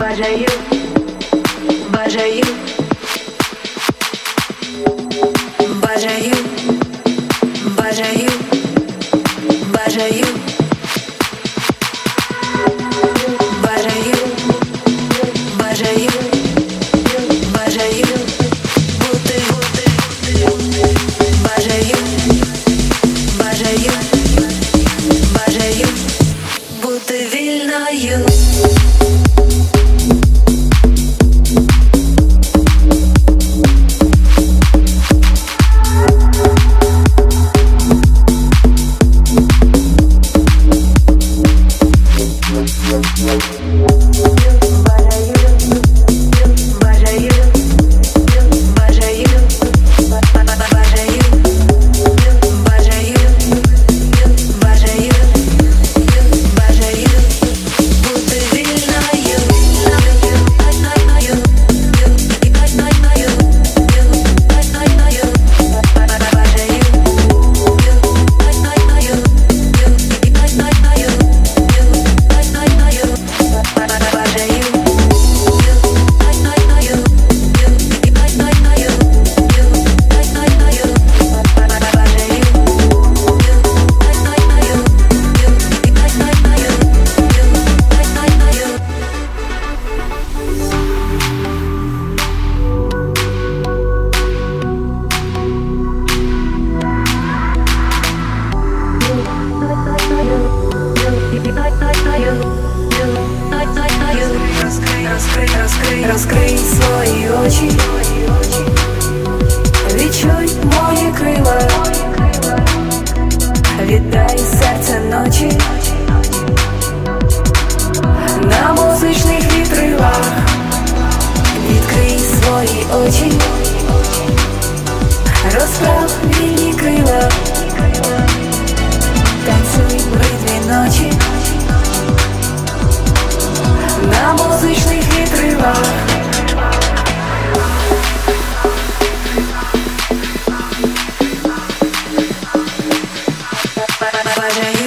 бажаю, бажаю, бажаю, бажаю, бажаю, бажаю, бажаю, бажаю, бути, бажаю, бажаю, бажаю, бути вільною. Розкрий свої очі, відчуй мої крила, віддай серце ночі на музичних вітрилах. Відкрий свої очі, розправ вільні крила, танцюй в ритмі ночі на музичних вітрилах. Бажаю.